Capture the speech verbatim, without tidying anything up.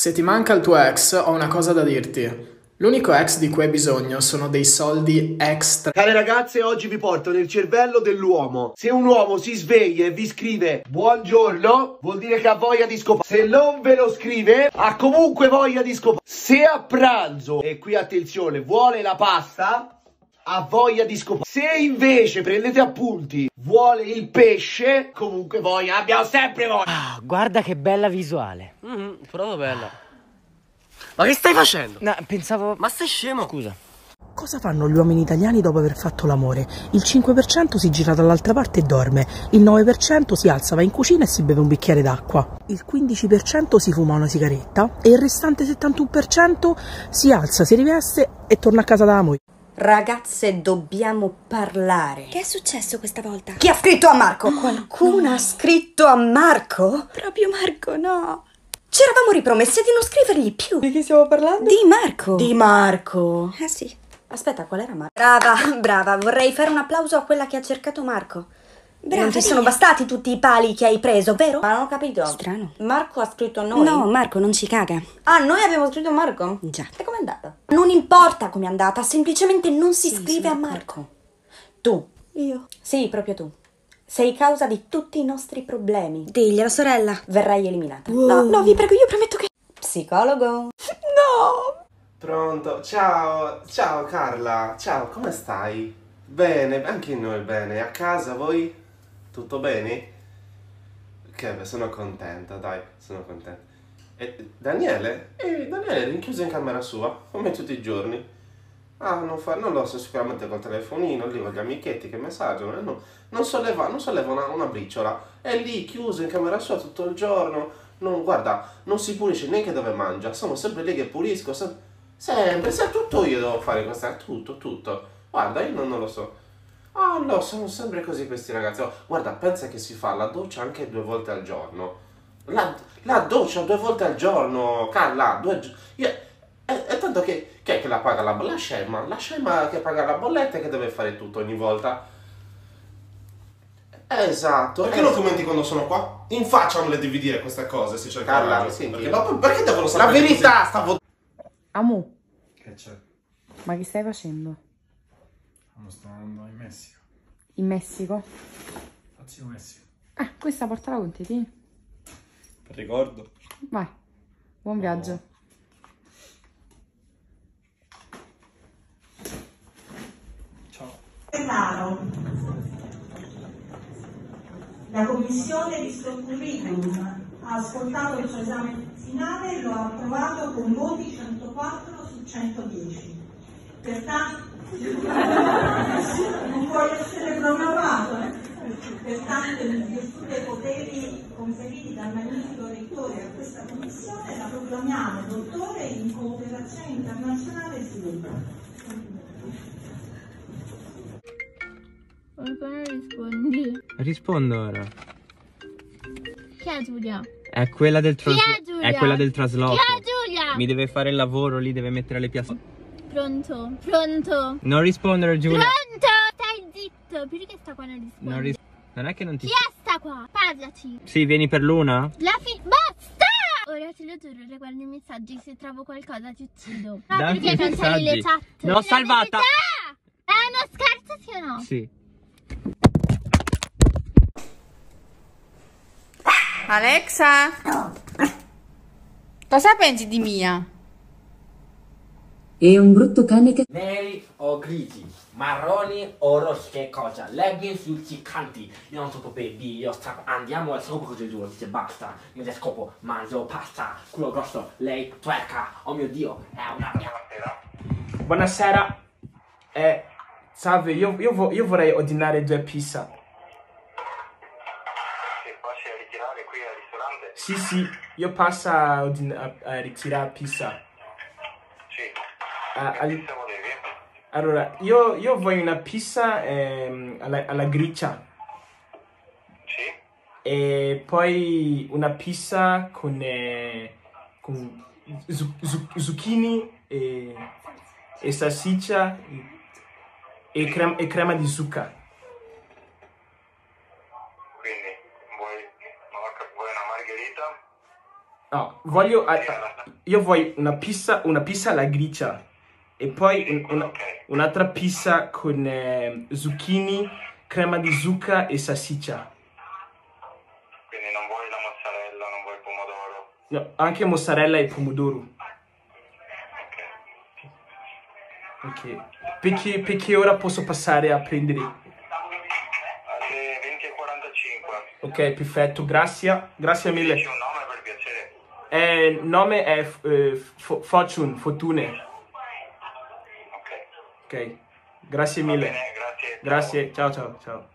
Se ti manca il tuo ex, ho una cosa da dirti. L'unico ex di cui hai bisogno sono dei soldi extra. Care ragazze, oggi vi porto nel cervello dell'uomo. Se un uomo si sveglia e vi scrive buongiorno, vuol dire che ha voglia di scopare. Se non ve lo scrive, ha comunque voglia di scopare. Se a pranzo, e qui attenzione, vuole la pasta, ha voglia di scopare. Se invece, prendete appunti, vuole il pesce, comunque voglia, abbiamo sempre voglia. Ah, guarda che bella visuale. Mm, proprio bella. Ma che stai facendo? No, pensavo... Ma sei scemo? Scusa. Cosa fanno gli uomini italiani dopo aver fatto l'amore? Il cinque per cento si gira dall'altra parte e dorme, il nove per cento si alza, va in cucina e si beve un bicchiere d'acqua, il quindici per cento si fuma una sigaretta e il restante settantuno per cento si alza, si riveste e torna a casa da moglie. Ragazze, dobbiamo parlare. Che è successo questa volta? Chi ha scritto a Marco? Qualcuno ha scritto a Marco? Proprio Marco, no. Ci eravamo ripromesse di non scrivergli più. Di chi stiamo parlando? Di Marco. Di Marco. Eh sì. Aspetta, qual era Marco? Brava, brava. Vorrei fare un applauso a quella che ha cercato Marco. Brava, non ti via. sono bastati tutti i pali che hai preso, vero? Ma non ho capito. Strano. Marco ha scritto a noi? No, Marco non ci caga. Ah, noi abbiamo scritto a Marco? Già. E com'è andata? Non importa com'è andata, semplicemente non si Sì, scrive sono a Marco. Tu. Io. Sì, proprio tu. Sei causa di tutti i nostri problemi. Diglielo, sorella. Verrai eliminata. Wow. No, no, vi prego, io prometto che... Psicologo. No! Pronto? Ciao, ciao Carla, ciao, come stai? Bene, anche noi bene. A casa voi? Tutto bene? Che beh, sono contenta, dai, sono contenta. E Daniele? Eh, Daniele è rinchiuso in camera sua, come tutti i giorni. Ah, non, fa, non lo so, sicuramente col telefonino, lì con gli amichetti che messaggiano, non, non solleva, non solleva una, una briciola. È lì, chiuso in camera sua tutto il giorno. Non, guarda, non si pulisce neanche dove mangia, sono sempre lì che pulisco, sem sempre, se tutto io devo fare questa, tutto, tutto. Guarda, io non, non lo so. Ah, no, sono sempre così questi ragazzi. Oh, guarda, pensa che si fa la doccia anche due volte al giorno. La, la doccia due volte al giorno, Carla, due io, è, è tanto che, che è che la paga la bolletta, la scema, la scema che paga la bolletta e che deve fare tutto ogni volta. Esatto. Perché non commenti quando sono qua? In faccia non le devi dire queste cose, se c'è Carla, coraggio. senti. Perché, ma perché devono sapere la verità, così? stavo... Amu, Che c'è? ma che stai facendo? Non sto andando in Messico. In Messico? Faccio in Messico. Ah, questa portala con te, ti? Per ricordo. Vai, buon viaggio. Ciao. La commissione di sto curriculum ha ascoltato il suo esame finale e lo ha approvato con voti centoquattro su centodieci. Pertanto non può essere promovato, eh? Pertanto, in virtù dei poteri conferiti dal magnifico rettore a questa commissione, la proclamiamo dottore in cooperazione internazionale e sviluppo. Perché non rispondi? Rispondo ora. Chi è Giulia? È quella del Chi è trasloco. Giulia? È quella del trasloco. Chi è Giulia? Mi deve fare il lavoro lì, deve mettere le piastre. Pronto? Pronto? Non rispondere, Giulia. Pronto? Stai zitto. Perché sta qua non rispondi? Non, ris non è che non ti... Chi è sta qua? Parlaci. Sì, vieni per l'una? La fi... Basta! Ora te lo giuro, riguardo i messaggi, se trovo qualcosa ti uccido. Ah, Dammi perché i cancelli le messaggi. chat? L'ho salvata. È uno scherzo, sì o no? Sì. Alexa? Cosa pensi di Mia? È un brutto cane che... Neri o grigi, marroni o rossi, che cosa? Leggings luccicanti. Io non so baby, io sto... andiamo al scopo con Gesù, dice basta. Io le scopo, mangio pasta, culo grosso, lei twerca. Oh mio Dio, è una buonasera. Buonasera. Eh, salve, io, io, vo io vorrei ordinare due pizza. Che passi a ritirare qui al ristorante? Sì, sì, io passo a, a, a ritirare pizza. Sì. A, Che al... pizza volevi? Allora, io, io voglio una pizza ehm, alla, alla griccia. Sì. E poi una pizza con, eh, con zu, zu, zucchini e, e salsiccia e, e, crema, e crema di zucca. Quindi vuoi, vuoi una margherita? No, voglio... ah, io voglio una pizza, una pizza alla gricia. E poi un- una- un'altra pizza con eh, zucchini, crema di zucca e salsiccia. Quindi non vuoi la mozzarella, non vuoi il pomodoro. No, anche mozzarella e pomodoro. Ok. Perché, perché ora posso passare a prendere? Alle venti e quarantacinque. Ok, perfetto, grazie. Grazie mille. Dici un nome per piacere? Eh, il nome è eh, Fo- Fortune, Fortune. Ok, grazie mille. bene, grazie. Grazie, ciao ciao ciao.